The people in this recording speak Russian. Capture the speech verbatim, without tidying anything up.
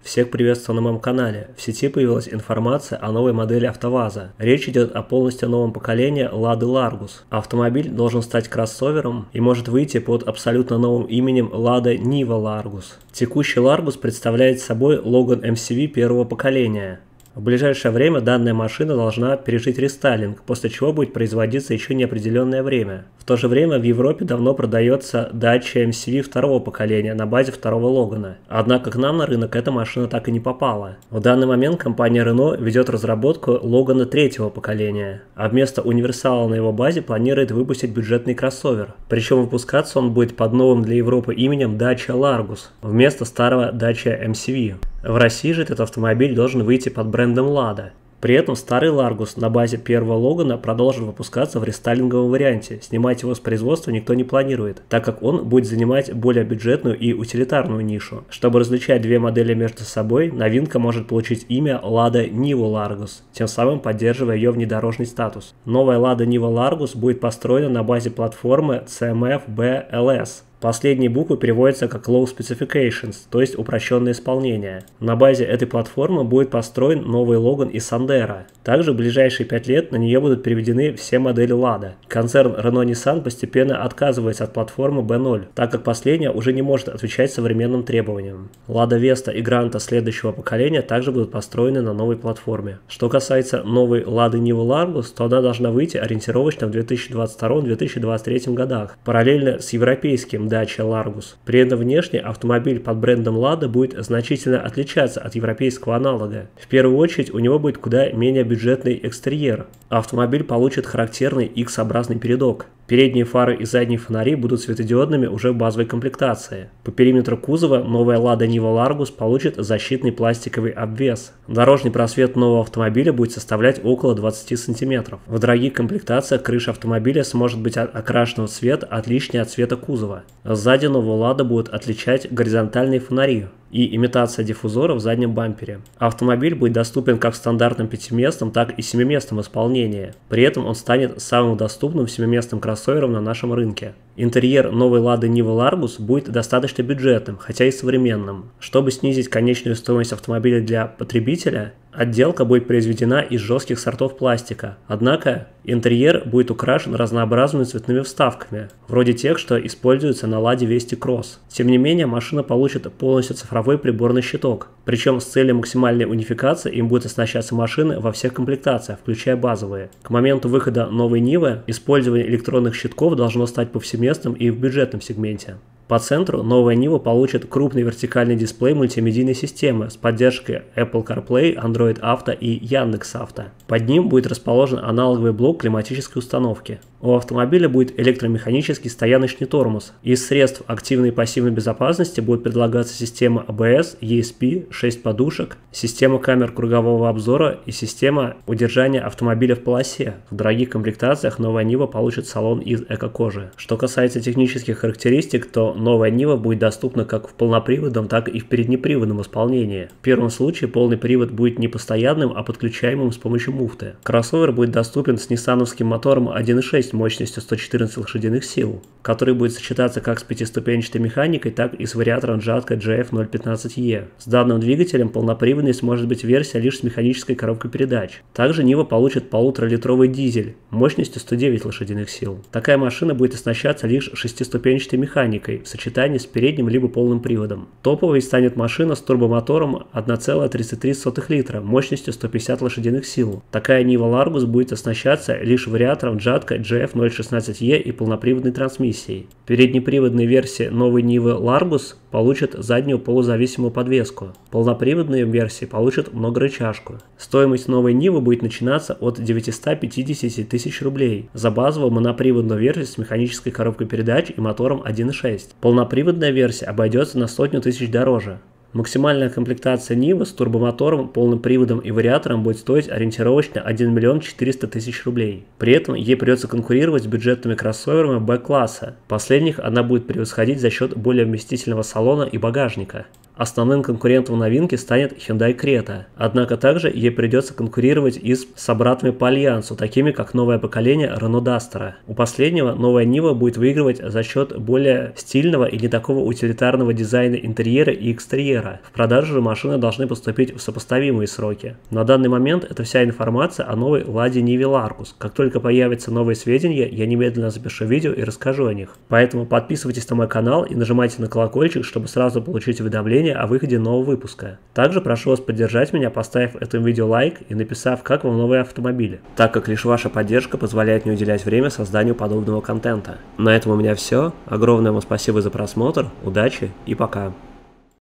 Всех приветствую на моем канале. В сети появилась информация о новой модели АвтоВАЗа. Речь идет о полностью новом поколении Lada Largus. Автомобиль должен стать кроссовером и может выйти под абсолютно новым именем Lada Niva Largus. Текущий Largus представляет собой Logan эм си ви первого поколения. В ближайшее время данная машина должна пережить рестайлинг, после чего будет производиться еще неопределенное время. В то же время в Европе давно продается Dacia эм си ви второго поколения на базе второго Логана. Однако к нам на рынок эта машина так и не попала. В данный момент компания Renault ведет разработку Логана третьего поколения, а вместо универсала на его базе планирует выпустить бюджетный кроссовер. Причем выпускаться он будет под новым для Европы именем Dacia Largus вместо старого Dacia эм си ви. В России же этот автомобиль должен выйти под брендом Lada. При этом старый Largus на базе первого Логана продолжит выпускаться в рестайлинговом варианте. Снимать его с производства никто не планирует, так как он будет занимать более бюджетную и утилитарную нишу. Чтобы различать две модели между собой, новинка может получить имя Lada Niva Largus, тем самым поддерживая ее внедорожный статус. Новая Lada Niva Largus будет построена на базе платформы си эм эф би эл эс. Последние буквы переводятся как Low Specifications, то есть упрощенное исполнение. На базе этой платформы будет построен новый Logan и Sandero. Также в ближайшие пять лет на нее будут переведены все модели Lada. Концерн Renault-Nissan постепенно отказывается от платформы би ноль, так как последняя уже не может отвечать современным требованиям. Lada Vesta и Granta следующего поколения также будут построены на новой платформе. Что касается новой Lada Niva Largus, то она должна выйти ориентировочно в две тысячи двадцать втором — две тысячи двадцать третьем годах, параллельно с европейским Dacia Largus. При этом внешне автомобиль под брендом Lada будет значительно отличаться от европейского аналога. В первую очередь у него будет куда менее бюджетный экстерьер. Автомобиль получит характерный X-образный передок. Передние фары и задние фонари будут светодиодными уже в базовой комплектации. По периметру кузова новая Lada Niva Largus получит защитный пластиковый обвес. Дорожный просвет нового автомобиля будет составлять около двадцати сантиметров. В дорогих комплектациях крыша автомобиля сможет быть окрашена в цвет, отличный от цвета кузова. Сзади нового Lada будут отличать горизонтальные фонари и имитация диффузора в заднем бампере. Автомобиль будет доступен как в стандартном пятиместном, так и семиместном исполнении. При этом он станет самым доступным семиместным кроссовером на нашем рынке. Интерьер новой Lada Niva Largus будет достаточно бюджетным, хотя и современным. Чтобы снизить конечную стоимость автомобиля для потребителя, отделка будет произведена из жестких сортов пластика. Однако интерьер будет украшен разнообразными цветными вставками, вроде тех, что используются на Lada Vesta Cross. Тем не менее, машина получит полностью цифровой приборный щиток. Причем с целью максимальной унификации им будет оснащаться машины во всех комплектациях, включая базовые. К моменту выхода новой Нивы использование электронных щитков должно стать повсеместным и в бюджетном сегменте. По центру новая Niva получит крупный вертикальный дисплей мультимедийной системы с поддержкой Apple CarPlay, Android Auto и Яндекс.Авто. Под ним будет расположен аналоговый блок климатической установки. У автомобиля будет электромеханический стояночный тормоз. Из средств активной и пассивной безопасности будет предлагаться система а бэ эс, и эс пи, шесть подушек, система камер кругового обзора и система удержания автомобиля в полосе. В дорогих комплектациях новая Niva получит салон из эко-кожи. Что касается технических характеристик, то новая Niva будет доступна как в полноприводном, так и в переднеприводном исполнении. В первом случае полный привод будет не постоянным, а подключаемым с помощью муфты. Кроссовер будет доступен с ниссановским мотором один и шесть мощностью сто четырнадцать лошадиных сил, который будет сочетаться как с пятиступенчатой механикой, так и с вариатором Жатка джи эф ноль пятнадцать и. С данным двигателем полноприводной сможет быть версия лишь с механической коробкой передач. Также Niva получит полуторалитровый дизель мощностью сто девять лошадиных сил. Такая машина будет оснащаться лишь шестиступенчатой механикой в сочетании с передним либо полным приводом. Топовой станет машина с турбомотором один целых тридцать три сотых литра мощностью сто пятьдесят лошадиных сил. Такая Niva Largus будет оснащаться лишь вариатором Жатка джи эф ноль шестнадцать и и полноприводной трансмиссией. Переднеприводные версии новой Niva Largus получат заднюю полузависимую подвеску. Полноприводные версии получат многорычажку. Стоимость новой Niva будет начинаться от девятисот пятидесяти тысяч рублей за базовую моноприводную версию с механической коробкой передач и мотором один и шесть. Полноприводная версия обойдется на сотню тысяч дороже. Максимальная комплектация Niva с турбомотором, полным приводом и вариатором будет стоить ориентировочно один миллион четыреста тысяч рублей. При этом ей придется конкурировать с бюджетными кроссоверами бэ-класса. Последних она будет превосходить за счет более вместительного салона и багажника. Основным конкурентом новинки станет Hyundai Creta, однако также ей придется конкурировать и с собратами по альянсу, такими как новое поколение Renault Duster. У последнего новая Niva будет выигрывать за счет более стильного и не такого утилитарного дизайна интерьера и экстерьера. В продажу же машины должны поступить в сопоставимые сроки. На данный момент это вся информация о новой Ладе Ниве Largus. Как только появятся новые сведения, я немедленно запишу видео и расскажу о них. Поэтому подписывайтесь на мой канал и нажимайте на колокольчик, чтобы сразу получить уведомления о выходе нового выпуска. Также прошу вас поддержать меня, поставив этому видео лайк и написав, как вам новые автомобили, так как лишь ваша поддержка позволяет мне уделять время созданию подобного контента. На этом у меня все. Огромное вам спасибо за просмотр, удачи и пока.